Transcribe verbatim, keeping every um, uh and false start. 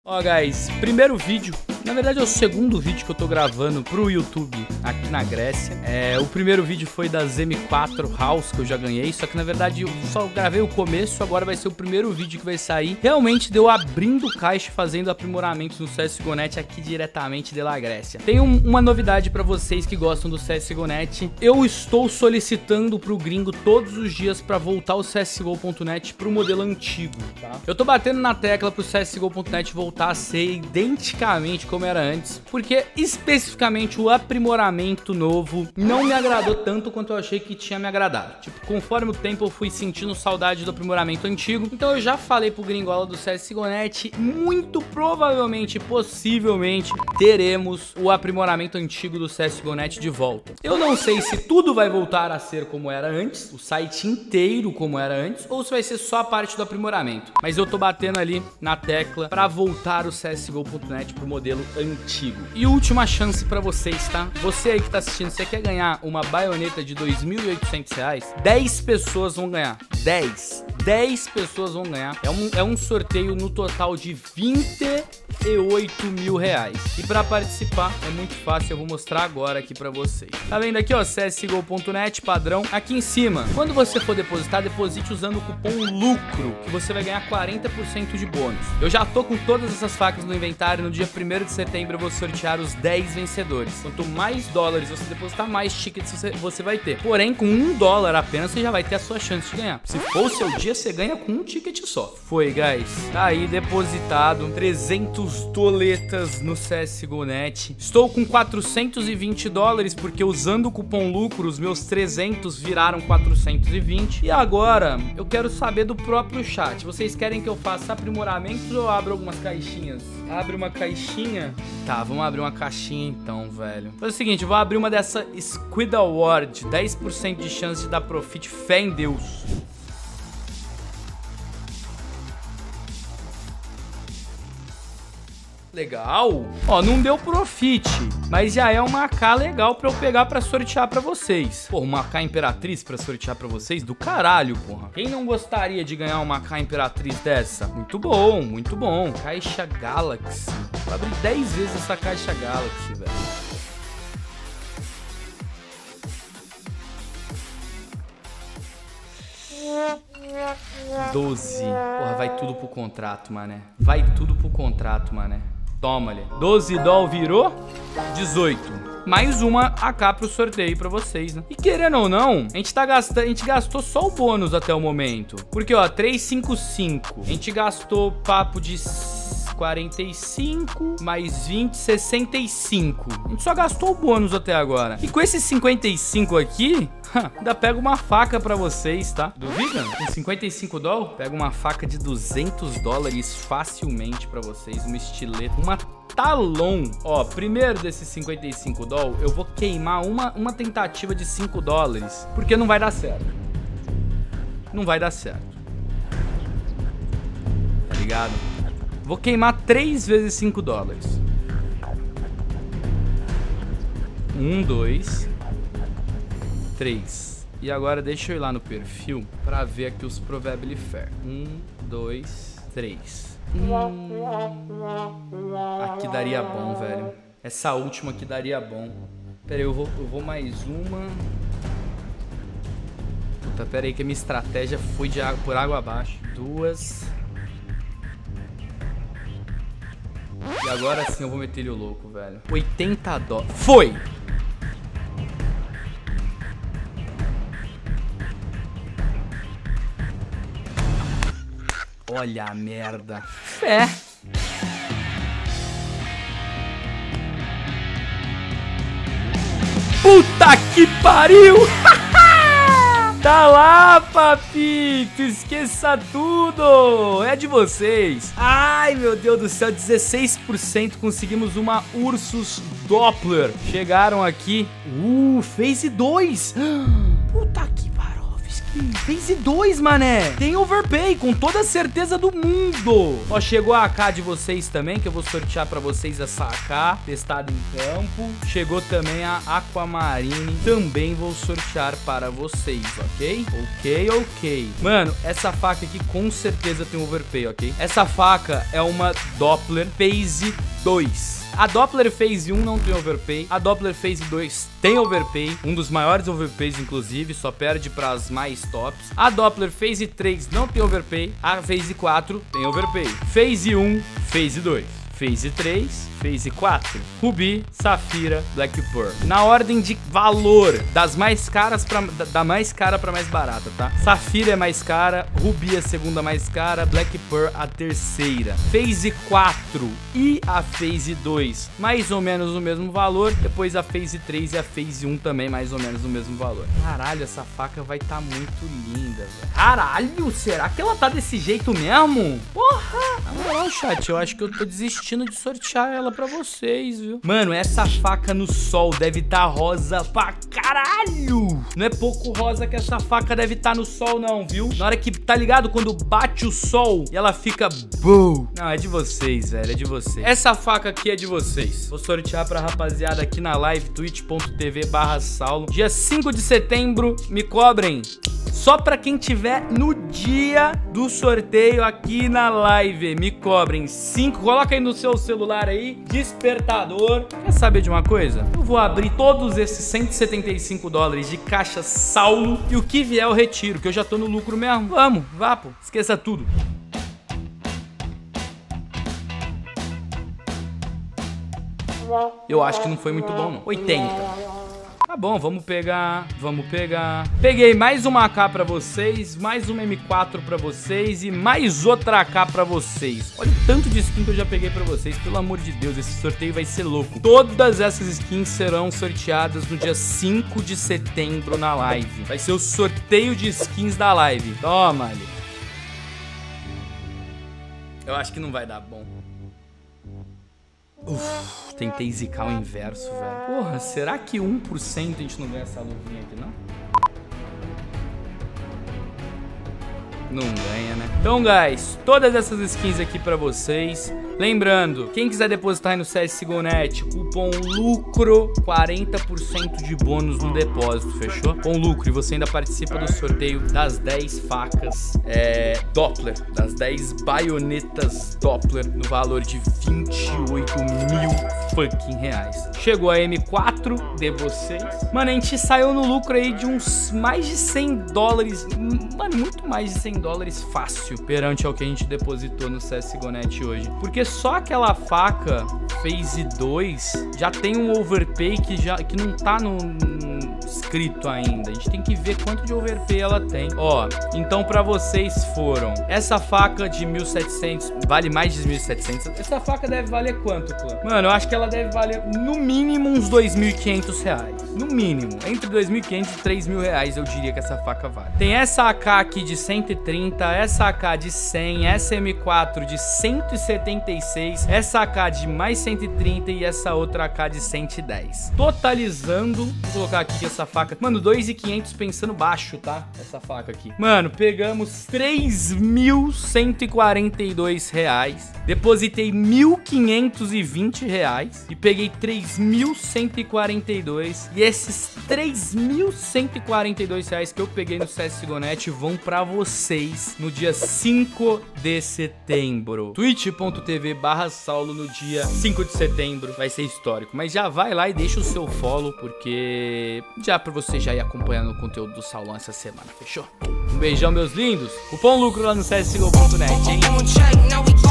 Ó, guys, primeiro vídeo. Na verdade é o segundo vídeo que eu tô gravando pro YouTube aqui na Grécia. É, o primeiro vídeo foi das M quatro House que eu já ganhei, só que na verdade eu só gravei o começo, agora vai ser o primeiro vídeo que vai sair. Realmente deu abrindo caixa, fazendo aprimoramentos no C S G O ponto net aqui diretamente de La Grécia. Tem um, uma novidade pra vocês que gostam do C S G O ponto net. Eu estou solicitando pro gringo todos os dias pra voltar o C S G O ponto net pro modelo antigo, tá? Eu tô batendo na tecla pro C S G O ponto net voltar a ser identicamente como era antes, porque especificamente o aprimoramento novo não me agradou tanto quanto eu achei que tinha me agradado. Tipo, conforme o tempo eu fui sentindo saudade do aprimoramento antigo, então eu já falei pro gringola do C S G O ponto net, muito provavelmente, possivelmente, teremos o aprimoramento antigo do C S G O ponto net de volta. Eu não sei se tudo vai voltar a ser como era antes, o site inteiro como era antes, ou se vai ser só a parte do aprimoramento, mas eu tô batendo ali na tecla pra voltar o C S G O ponto net pro modelo antigo. E última chance pra vocês, tá? Você aí que tá assistindo, você quer ganhar uma baioneta de dois mil e oitocentos reais? dez pessoas vão ganhar. dez. dez pessoas vão ganhar. É um, é um sorteio no total de vinte e oito mil reais. E pra participar é muito fácil, eu vou mostrar agora aqui pra vocês. Tá vendo aqui, ó, C S G O ponto net, padrão. Aqui em cima, quando você for depositar, deposite usando o cupom LUCRO, que você vai ganhar quarenta por cento de bônus. Eu já tô com todas essas facas no inventário. No dia primeiro de setembro eu vou sortear os dez vencedores. Quanto mais dólares você depositar, mais tickets você, você vai ter. Porém, com um dólar apenas, você já vai ter a sua chance de ganhar. Se for o seu dia, você ganha com um ticket só. Foi, guys. Tá aí depositado trezentos doletas no C S G O ponto net. Estou com quatrocentos e vinte dólares, porque usando o cupom LUCRO, os meus trezentos viraram quatrocentos e vinte. E agora, eu quero saber do próprio chat. Vocês querem que eu faça aprimoramentos ou abra algumas caixinhas? Abre uma caixinha? Tá, vamos abrir uma caixinha então, velho. Faz o seguinte, eu vou abrir uma dessa Squid Award. dez por cento de chance de dar profit. Fé em Deus. Legal. Ó, não deu profit, mas já é uma A K legal pra eu pegar pra sortear pra vocês. Pô, uma A K Imperatriz pra sortear pra vocês? Do caralho, porra. Quem não gostaria de ganhar uma A K Imperatriz dessa? Muito bom, muito bom. Caixa Galaxy. Vou abrir dez vezes essa Caixa Galaxy, velho. doze. Porra, vai tudo pro contrato, mané. Vai tudo pro contrato, mané. Toma ali. doze doll virou dezoito. Mais uma A K pro sorteio pra vocês, né? E querendo ou não, a gente tá gastando, a gente gastou só o bônus até o momento. Porque, ó, trezentos e cinquenta e cinco. A gente gastou papo de quarenta e cinco, mais vinte, sessenta e cinco. A gente só gastou o bônus até agora. E com esses cinquenta e cinco aqui, ainda pego uma faca pra vocês, tá? Duvida? Com cinquenta e cinco dólares, pego uma faca de duzentos dólares facilmente pra vocês. Uma estileta, uma Talon. Ó, primeiro desses cinquenta e cinco dólares, eu vou queimar uma, uma tentativa de cinco dólares, porque não vai dar certo. Não vai dar certo. Tá ligado? Vou queimar três vezes cinco dólares. Um, dois, três. E agora deixa eu ir lá no perfil pra ver aqui os Probably Fair. Um, dois, três. Hum, aqui daria bom, velho. Essa última aqui daria bom. Pera aí, eu vou, eu vou mais uma. Puta, pera aí que a minha estratégia foi de água, por água abaixo. Duas. E agora sim eu vou meter ele o louco, velho. oitenta dólares. Foi! Olha a merda. Fé. Puta que pariu! Tá lá, papito, esqueça tudo, é de vocês. Ai, meu Deus do céu, dezesseis por cento, conseguimos uma Ursus Doppler. Chegaram aqui, uh, phase dois. Puta que pariu, Phase dois, mané. Tem overpay, com toda a certeza do mundo. Ó, chegou a A K de vocês também, que eu vou sortear pra vocês essa A K, testada em campo. Chegou também a Aquamarine, também vou sortear para vocês, ok? Ok, ok. Mano, essa faca aqui com certeza tem overpay, ok? Essa faca é uma Doppler Phase dois. A Doppler Phase um não tem overpay, a Doppler Phase dois tem overpay, um dos maiores overpays inclusive, só perde para as mais tops. A Doppler Phase três não tem overpay, a Phase quatro tem overpay. Phase um, Phase dois. Phase três, Phase quatro, Ruby, Safira, Black Pearl. Na ordem de valor, das mais caras pra, da, da mais cara pra mais barata, tá? Safira é mais cara, Ruby é a segunda mais cara, Black Pearl a terceira. Phase quatro e a Phase dois, mais ou menos o mesmo valor. Depois a Phase três e a Phase um também mais ou menos o mesmo valor. Caralho, essa faca vai tá muito linda, velho. Caralho, será que ela tá desse jeito mesmo? Porra! Na moral, chat, eu acho que eu tô desistindo de sortear ela pra vocês, viu? Mano, essa faca no sol deve tá rosa pra caralho. Não é pouco rosa que essa faca deve tá no sol, não, viu? Na hora que, tá ligado? Quando bate o sol e ela fica... Boom. Não, é de vocês, velho, é de vocês. Essa faca aqui é de vocês. Vou sortear pra rapaziada aqui na live, twitch ponto tv barra saulo. Dia cinco de setembro, me cobrem. Só pra quem tiver no dia do sorteio aqui na live, me cobrem cinco. Coloca aí no seu celular aí, despertador. Quer saber de uma coisa? Eu vou abrir todos esses cento e setenta e cinco dólares de caixa Saulo e o que vier eu retiro, que eu já tô no lucro mesmo. Vamos, vá, pô. Esqueça tudo. Eu acho que não foi muito bom, não. oitenta. Tá bom, vamos pegar, vamos pegar. Peguei mais uma A K pra vocês, mais uma M quatro pra vocês e mais outra A K pra vocês. Olha o tanto de skin que eu já peguei pra vocês, pelo amor de Deus, esse sorteio vai ser louco. Todas essas skins serão sorteadas no dia cinco de setembro na live. Vai ser o sorteio de skins da live. Toma ali. Eu acho que não vai dar bom. Uf, tentei zicar o inverso, velho. Porra, será que um por cento a gente não ganha essa luvinha aqui, não? Não ganha, né? Então, guys, todas essas skins aqui pra vocês. Lembrando, quem quiser depositar aí no C S G O Net, cupom LUCRO, quarenta por cento de bônus no depósito, fechou? Com lucro, e você ainda participa do sorteio das dez facas é, Doppler, das dez baionetas Doppler, no valor de vinte e oito mil fucking reais. Chegou a M quatro de vocês. Mano, a gente saiu no lucro aí de uns mais de cem dólares, mano, muito mais de cem dólares fácil, perante ao que a gente depositou no C S G O Net hoje. Porque só aquela faca Phase dois já tem um overpay que, já, que não tá no, no escrito ainda. A gente tem que ver quanto de overpay ela tem. Ó, então pra vocês foram essa faca de mil e setecentos, vale mais de mil e setecentos. Essa faca deve valer quanto, clã? Mano, eu acho que ela deve valer no mínimo uns dois mil e quinhentos reais. No mínimo, entre dois mil e quinhentos e três mil reais eu diria que essa faca vale. Tem essa A K aqui de cento e trinta, essa A K de cem, essa M quatro de cento e setenta e seis, essa A K de mais cento e trinta e essa outra A K de cento e dez. Totalizando, vou colocar aqui essa faca. Mano, dois mil e quinhentos pensando baixo, tá? Essa faca aqui. Mano, pegamos três mil cento e quarenta e dois reais. Depositei mil quinhentos e vinte reais e peguei três mil cento e quarenta e dois. E esses três mil cento e quarenta e dois reais que eu peguei no C S G O Net vão pra vocês no dia cinco de setembro. twitch ponto tv barra saulo no dia cinco de setembro. Vai ser histórico. Mas já vai lá e deixa o seu follow, porque já pra você já ir acompanhando o conteúdo do Saulão essa semana, fechou? Um beijão, meus lindos. Cupom lucro lá no C S G O ponto net, hein?